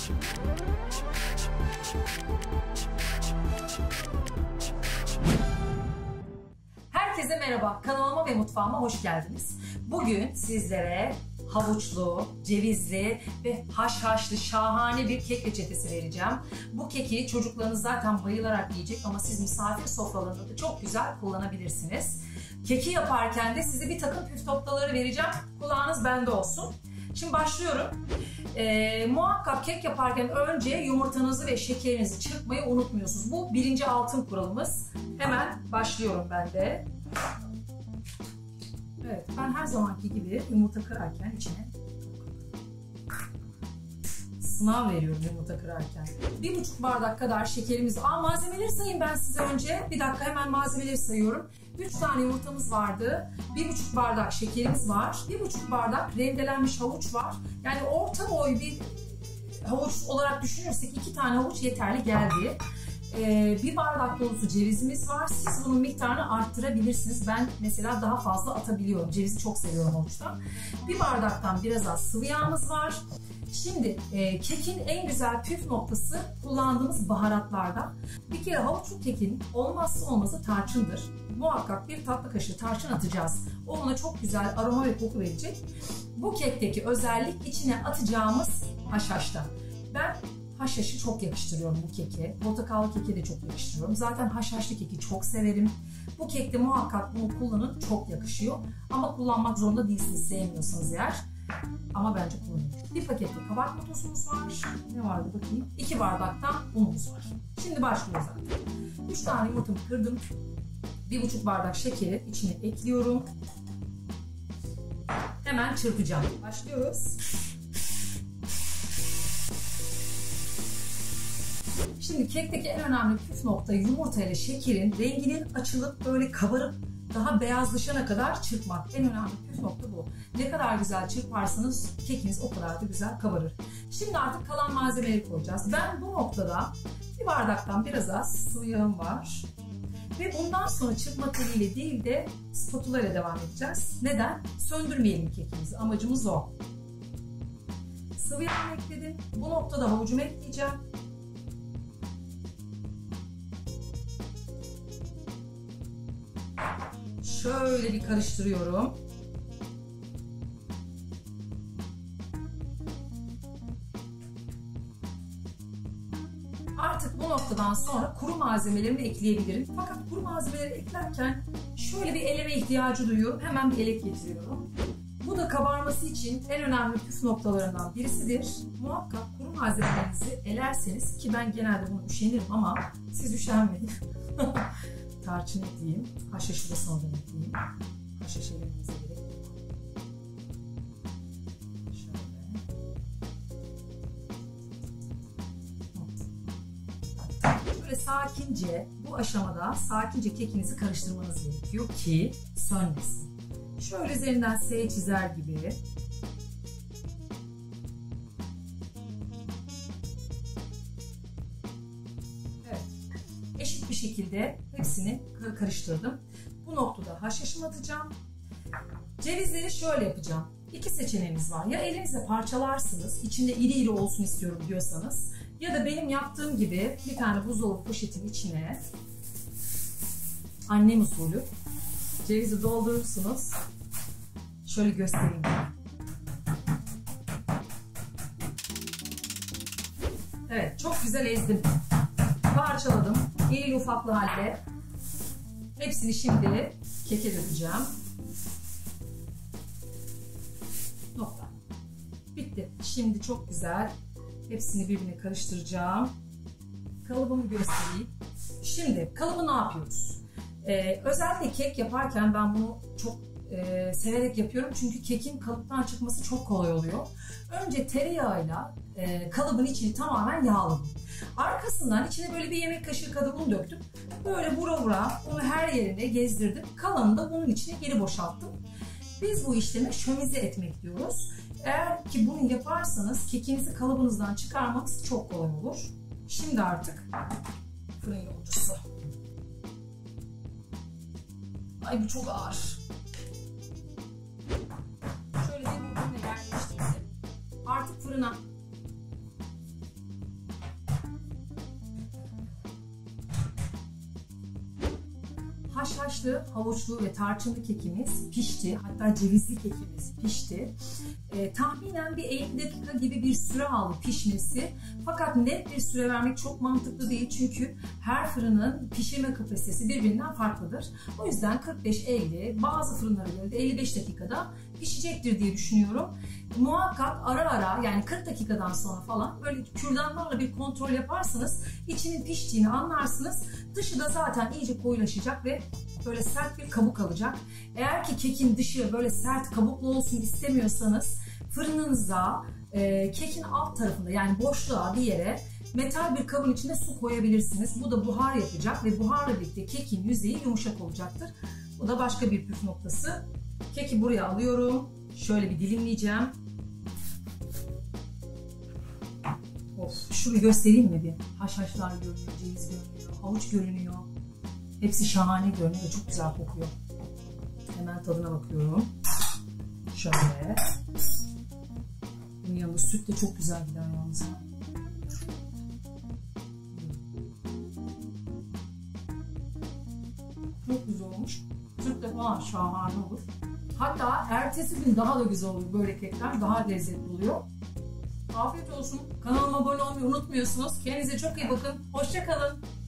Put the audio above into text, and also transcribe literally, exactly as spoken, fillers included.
Herkese merhaba, kanalıma ve mutfağıma hoş geldiniz. Bugün sizlere havuçlu, cevizli ve haşhaşlı şahane bir kek reçetesi vereceğim. Bu keki çocuklarınız zaten bayılarak yiyecek ama siz misafir sofralarında da çok güzel kullanabilirsiniz. Keki yaparken de size bir takım püf noktaları vereceğim. Kulağınız bende olsun. Şimdi başlıyorum. Ee, muhakkak kek yaparken önce yumurtanızı ve şekerinizi çırpmayı unutmuyorsunuz. Bu birinci altın kuralımız. Hemen başlıyorum ben de. Evet, ben her zamanki gibi yumurta kırarken içine sınav veriyorum yumurta kırarken. Bir buçuk bardak kadar şekerimiz. Aa, malzemeleri sayayım ben size önce. Bir dakika, hemen malzemeleri sayıyorum. Üç tane yumurtamız vardı. Bir buçuk bardak şekerimiz var. Bir buçuk bardak rendelenmiş havuç var. Yani orta boy bir havuç olarak düşünürsek iki tane havuç yeterli geldi. Ee, bir bardak dolusu cevizimiz var. Siz bunun miktarını arttırabilirsiniz. Ben mesela daha fazla atabiliyorum. Cevizi çok seviyorum havuçtan. Bir bardaktan biraz az sıvı yağımız var. Şimdi e, kekin en güzel püf noktası kullandığımız baharatlarda. Bir kere havuçlu kekin olmazsa olmazı tarçındır. Muhakkak bir tatlı kaşığı tarçın atacağız. O ona çok güzel aroma ve koku verecek. Bu kekteki özellik içine atacağımız haşhaşta. Ben haşhaşı çok yakıştırıyorum bu keke. Portakallı keke de çok yakıştırıyorum. Zaten haşhaşlı keki çok severim. Bu kekte muhakkak bunu kullanın, çok yakışıyor. Ama kullanmak zorunda değilsiniz sevmiyorsanız eğer. Ama bence kullanın. Bir pakette kabartma tozumuz var. Ne vardı bakayım? İki bardaktan unumuz var. Şimdi başlıyoruz zaten. Üç tane yumurtamı kırdım. Bir buçuk bardak şekeri içine ekliyorum. Hemen çırpacağım. Başlıyoruz. Şimdi kekteki en önemli püf nokta yumurta ile şekerin renginin açılıp böyle kabarıp daha beyazlaşana kadar çırpmak. En önemli püf nokta bu. Ne kadar güzel çırparsanız kekiniz o kadar da güzel kabarır. Şimdi artık kalan malzemeleri koyacağız. Ben bu noktada bir bardaktan biraz az sıvı yağım var. Ve bundan sonra çırpma teliyle değil de spatula ile devam edeceğiz. Neden? Söndürmeyelim kekimizi. Amacımız o. Sıvı yağ ekledim. Bu noktada havucumu ekleyeceğim. Şöyle bir karıştırıyorum. Artık bu noktadan sonra kuru malzemelerimi ekleyebilirim. Fakat kuru malzemeleri eklerken şöyle bir eleme ihtiyacı duyuyorum. Hemen bir elek getiriyorum. Bu da kabarması için en önemli püf noktalarından birisidir. Muhakkak kuru malzemelerinizi elerseniz, ki ben genelde bunu üşenirim ama siz üşenmeyin. Tarçın ekleyeyim. Haşhaşı da sonradan ekleyeyim. Haşhaşı elimize gerek yok. Şöyle. Böyle sakince, bu aşamada sakince kekinizi karıştırmanız gerekiyor ki sönmesin. Şöyle üzerinden S çizer gibi. Eşit bir şekilde hepsini karıştırdım. Bu noktada haşhaşımı atacağım. Cevizleri şöyle yapacağım. İki seçeneğimiz var. Ya elinizle parçalarsınız, içinde iri iri olsun istiyorum diyorsanız, ya da benim yaptığım gibi bir tane buzdolabı poşetin içine annem usulü cevizi doldurursunuz. Şöyle göstereyim. Evet, çok güzel ezdim. Parçaladım. İri ufaklı halde. Hepsini şimdi keke dökeceğim. Nokta. Bitti. Şimdi çok güzel. Hepsini birbirine karıştıracağım. Kalıbımı göstereyim. Şimdi kalıbı ne yapıyoruz? Ee, özellikle kek yaparken ben bunu çok e, severek yapıyorum. Çünkü kekin kalıptan çıkması çok kolay oluyor. Önce tereyağıyla e, kalıbın içini tamamen yağladım. Arkasından içine böyle bir yemek kaşığı kadar un döktüm. Böyle vura vura onu her yerine gezdirdim. Kalanını da bunun içine geri boşalttım. Biz bu işleme şömize etmek diyoruz. Eğer ki bunu yaparsanız kekinizi kalıbınızdan çıkarmanız çok kolay olur. Şimdi artık fırın yoğurcusu. Ay bu çok ağır. Şöyle bir birbirine yerleştirsin. Artık fırına haşhaşlı, havuçlu ve tarçınlı kekimiz pişti. Hatta cevizli kekimiz pişti. E, tahminen bir elli dakika gibi bir süre aldı pişmesi. Fakat net bir süre vermek çok mantıklı değil. Çünkü her fırının pişirme kapasitesi birbirinden farklıdır. O yüzden kırk beş elli, bazı fırınlara göre de elli beş dakikada pişecektir diye düşünüyorum. Muhakkak ara ara, yani kırk dakikadan sonra falan böyle kürdanlarla bir kontrol yaparsanız içinin piştiğini anlarsınız. Dışı da zaten iyice koyulaşacak ve böyle sert bir kabuk alacak. Eğer ki kekin dışı böyle sert kabuklu olsun istemiyorsanız fırınınıza e, kekin alt tarafında, yani boşluğa bir yere metal bir kabın içinde su koyabilirsiniz. Bu da buhar yapacak ve buharla birlikte kekin yüzeyi yumuşak olacaktır. Bu da başka bir püf noktası. Keki buraya alıyorum. Şöyle bir dilimleyeceğim. Of, şunu göstereyim mi bir? Haşhaşlar görünüyor, ceviz görünüyor, havuç görünüyor. Hepsi şahane görünüyor, çok güzel kokuyor. Hemen tadına bakıyorum. Şöyle. Bunun yanında süt de çok güzel gider yalnız. Çok güzel olmuş. Süt de falan şahane olur. Hatta ertesi gün daha da güzel oluyor, böyle kekler daha lezzetli oluyor. Afiyet olsun. Kanalıma abone olmayı unutmuyorsunuz. Kendinize çok iyi bakın. Hoşça kalın.